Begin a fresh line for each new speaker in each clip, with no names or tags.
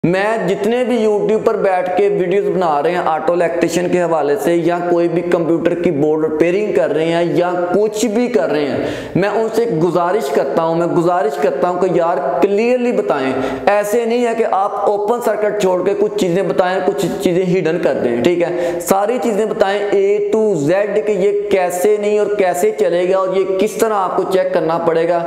मैं जितने भी YouTube पर बैठ के वीडियोस बना रहे हैं ऑटो इलेक्ट्रिशियन के हवाले से या कोई भी कंप्यूटर की बोर्ड रिपेयरिंग कर रहे हैं या कुछ भी कर रहे हैं, मैं उनसे गुजारिश करता हूं कि यार क्लियरली बताएं। ऐसे नहीं है कि आप ओपन सर्किट छोड़ के कुछ चीजें बताएं, कुछ चीजें हिडन कर दें। ठीक है, सारी चीजें बताएं A to Z कि ये कैसे नहीं और कैसे चलेगा और ये किस तरह आपको चेक करना पड़ेगा।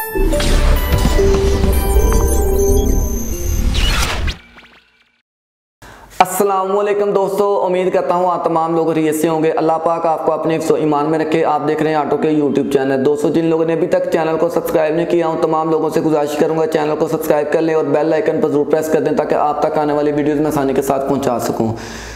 अस्सलामुअलैकुम दोस्तों, उम्मीद करता हूँ आप तमाम लोग खैरियत से होंगे। अल्लाह पाक आपको अपने हिफ्ज़ ईमान में रखे। आप देख रहे हैं ऑटो के यूट्यूब चैनल। दोस्तों, जिन लोगों ने अभी तक चैनल को सब्सक्राइब नहीं किया हूँ, तमाम लोगों से गुजारिश करूंगा चैनल को सब्सक्राइब कर लें और बेल आइकन पर जरूर प्रेस कर दें ताकि आप तक आने वाली वीडियोज़ में आसानी के साथ पहुँचा सकूँ।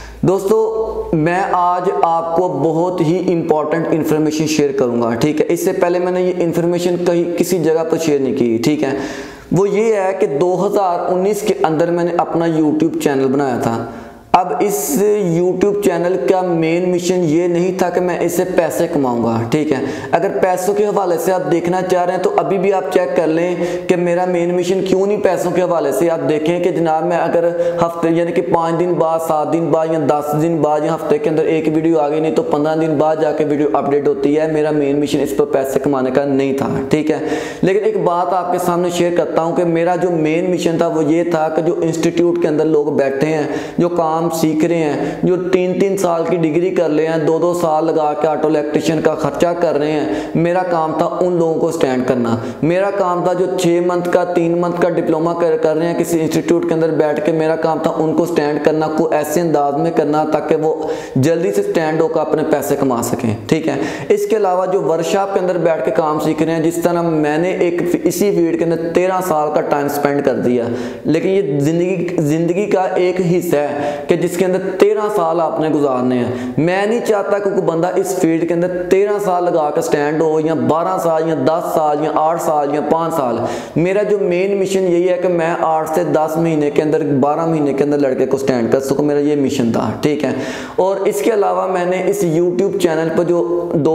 दोस्तों, मैं आज आपको बहुत ही इंपॉर्टेंट इन्फॉर्मेशन शेयर करूंगा। ठीक है, इससे पहले मैंने ये इन्फॉर्मेशन कहीं किसी जगह पर शेयर नहीं की। ठीक है, वो ये है कि 2019 के अंदर मैंने अपना यूट्यूब चैनल बनाया था। अब इस YouTube चैनल का मेन मिशन ये नहीं था कि मैं इससे पैसे कमाऊंगा। ठीक है, अगर पैसों के हवाले से आप देखना चाह रहे हैं तो अभी भी आप चेक कर लें कि मेरा मेन मिशन क्यों नहीं पैसों के हवाले से। आप देखें कि जनाब मैं अगर हफ्ते यानी कि 5 दिन बाद, 7 दिन बाद या 10 दिन बाद या हफ्ते के अंदर एक वीडियो आ गई, नहीं तो 15 दिन बाद जाके वीडियो अपडेट होती है। मेरा मेन मिशन इस पर पैसे कमाने का नहीं था। ठीक है, लेकिन एक बात आपके सामने शेयर करता हूँ कि मेरा जो मेन मिशन था वो ये था कि जो इंस्टीट्यूट के अंदर लोग बैठे हैं, जो काम सीख रहे हैं, जो 3-3 साल की डिग्री कर रहे हैं, 2-2 साल लगा के ऑटो इलेक्ट्रिशियन का खर्चा कर रहे हैं, मेरा काम था उन लोगों को स्टैंड करना। मेरा काम था जो 6 मंथ का 3 मंथ का डिप्लोमा कर रहे हैं किसी इंस्टीट्यूट के अंदर बैठ के, मेरा काम था उनको स्टैंड करना, को ऐसे अंदाज में करना ताकि वो जल्दी से स्टैंड होकर अपने पैसे कमा सकें। ठीक है, इसके अलावा जो वर्कशॉप के अंदर बैठ के काम सीख रहे हैं, जिस तरह मैंने एक इसी फील्ड के अंदर 13 साल का टाइम स्पेंड कर दिया, लेकिन ये जिंदगी का एक हिस्सा है कि जिसके अंदर 13 साल आपने गुजारने हैं। मैं नहीं चाहता कि कोई बंदा इस फील्ड के अंदर 13 साल लगा कर स्टैंड हो, या 12 साल या 10 साल या 8 साल या 5 साल। मेरा जो मेन मिशन यही है कि मैं 8 से 10 महीने के अंदर, 12 महीने के अंदर लड़के को स्टैंड कर सकूं। मेरा ये मिशन था। ठीक है, और इसके अलावा मैंने इस यूट्यूब चैनल पर जो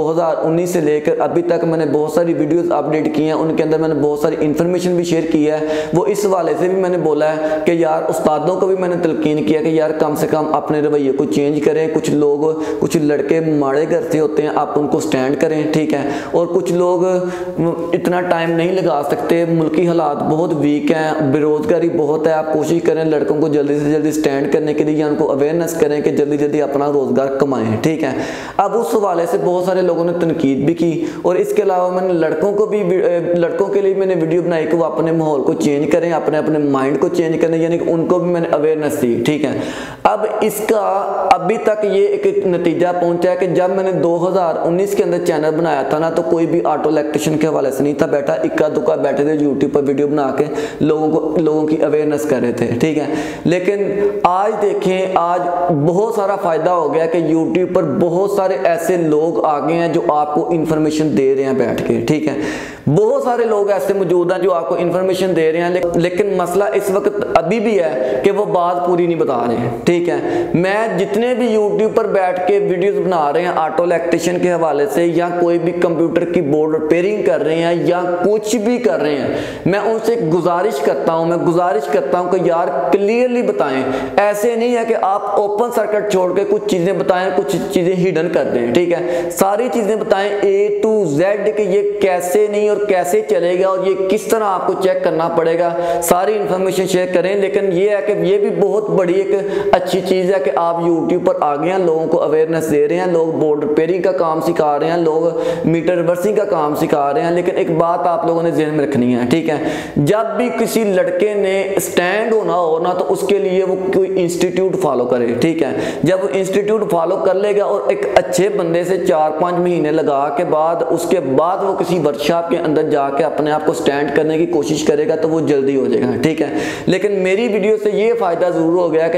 2019 से लेकर अभी तक मैंने बहुत सारी वीडियोस अपडेट की हैं, उनके अंदर मैंने बहुत सारी इंफॉर्मेशन भी शेयर की है। वो इस वाले से भी मैंने बोला है कि यार उस्तादों को भी मैंने तलकीन किया कि यार कम से कम अपने रवैये को चेंज करें। कुछ लोग, कुछ लड़के माड़े घर से होते हैं, आप उनको स्टैंड करें। ठीक है, और कुछ लोग इतना टाइम नहीं लगा सकते, मुल्की हालात बहुत वीक हैं, बेरोजगारी बहुत है। आप कोशिश करें लड़कों को जल्दी से जल्दी स्टैंड करने के लिए, या उनको अवेयरनेस करें कि जल्दी जल्दी अपना रोजगार कमाएं। ठीक है, अब उस हवाले से बहुत सारे लोगों ने तनकीद भी की, और इसके अलावा मैंने लड़कों के लिए मैंने वीडियो बनाई कि वो अपने माहौल को चेंज करें, अपने अपने माइंड को चेंज करें, यानी कि उनको भी मैंने अवेयरनेस दी। ठीक है, अब इसका अभी तक ये एक नतीजा पहुंचा है कि जब मैंने 2019 के अंदर चैनल बनाया था ना, तो कोई भी ऑटो इलेक्ट्रिशियन के हवाले से नहीं था बैठा, इक्का दुक्का बैठे थे यूट्यूब पर वीडियो बना के लोगों की अवेयरनेस कर रहे थे। ठीक है, लेकिन आज देखें, आज बहुत सारा फायदा हो गया कि यूट्यूब पर बहुत सारे ऐसे लोग आ गए हैं जो आपको इंफॉर्मेशन दे रहे हैं बैठ के। ठीक है, बहुत सारे लोग ऐसे मौजूद हैं जो आपको इंफॉर्मेशन दे रहे हैं, लेकिन मसला इस वक्त अभी भी है कि वो बात पूरी नहीं बता रहे हैं। ठीक है, मैं जितने भी YouTube पर बैठ के वीडियोस बना रहे हैं ऑटो इलेक्ट्रिशियन के हवाले से या कोई भी कंप्यूटर की बोर्ड रिपेयरिंग कर रहे हैं या कुछ भी कर रहे हैं, मैं उनसे गुजारिश करता हूं कि यार क्लियरली बताएं। ऐसे नहीं है कि आप ओपन सर्किट छोड़ के कुछ चीजें बताएं, कुछ चीजें हिडन कर दें। ठीक है, सारी चीजें बताएं A to Z कि ये कैसे नहीं और कैसे चलेगा और ये किस तरह आपको चेक करना पड़ेगा। सारी इंफॉर्मेशन शेयर करें, लेकिन ये है कि ये भी बहुत बड़ी एक अच्छी चीज है कि आप YouTube पर आ गए हैं, लोगों को अवेयरनेस दे रहे हैं, लोग बोर्ड रिपेयरिंग का काम सिखा रहे हैं, लोग मीटर रिवर्सिंग का काम सिखा रहे हैं। लेकिन एक बात आप लोगों ने ध्यान में रखनी है। ठीक है, जब भी किसी लड़के ने स्टैंड होना हो ना, तो उसके लिए वो कोई इंस्टीट्यूट फॉलो करे। ठीक है, जब वो इंस्टीट्यूट फॉलो कर लेगा और एक अच्छे बंदे से 4-5 महीने लगा के बाद, उसके बाद वो किसी वर्कशॉप के अंदर जाके अपने आप को स्टैंड करने की कोशिश करेगा तो वो जल्दी हो जाएगा। ठीक है, लेकिन मेरी वीडियो से ये फायदा जरूर हो गया कि YouTube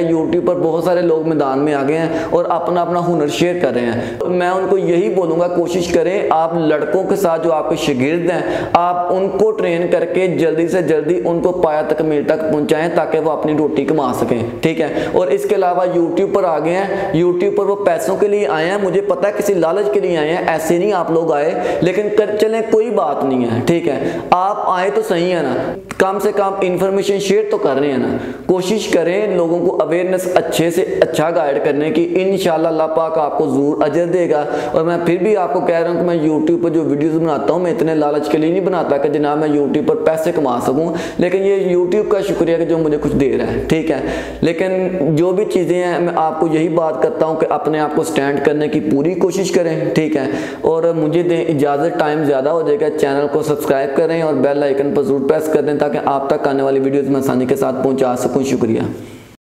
यूट्यूबर बहुत सारे लोग मैदान में आ गए हैं और अपना अपना हुनर शेयर कर रहे हैं। तो मैं उनको यही बोलूँगा, कोशिश करें आप लड़कों के साथ जो आपके शागिर्द हैं आप उनको ट्रेन करके जल्दी से जल्दी उनको पाया तकमील तक पहुँचाएँ ताकि वो अपनी रोटी कमा सकें, ठीक है। और इसके अलावा यूट्यूब पर आ गए हैं, यूट्यूब पर वो पैसों के लिए आए हैं, मुझे पता है किसी लालच के लिए आए हैं, ऐसे नहीं आप लोग आए, लेकिन कर चलें कोई बात नहीं है, ठीक है। आप आए तो सही है ना, कम से कम इंफॉर्मेशन शेयर तो कर रहे हैं ना। कोशिश करें लोगों को अवेयरनेस अच्छे से अच्छा गाइड करने की, इंशाल्लाह अल्लाह पाक आपको ज़रूर अजर देगा। और मैं फिर भी आपको कह रहा हूँ कि मैं यूट्यूब पर जो वीडियोस बनाता हूँ मैं इतने लालच के लिए नहीं बनाता कि जनाब मैं यूट्यूब पर पैसे कमा सकूँ, लेकिन ये यूट्यूब का शुक्रिया कि जो मुझे कुछ दे रहा है, ठीक है। लेकिन जो भी चीज़ें हैं मैं आपको यही बात करता हूँ कि अपने आप को स्टैंड करने की पूरी कोशिश करें, ठीक है। और मुझे दें इजाज़त, टाइम ज़्यादा हो जाएगा, चैनल को सब्सक्राइब करें और बेल आइकन पर जरूर प्रेस कर दें ताकि आप तक आने वाली वीडियोस में आसानी के साथ पहुंचा सकूं। शुक्रिया।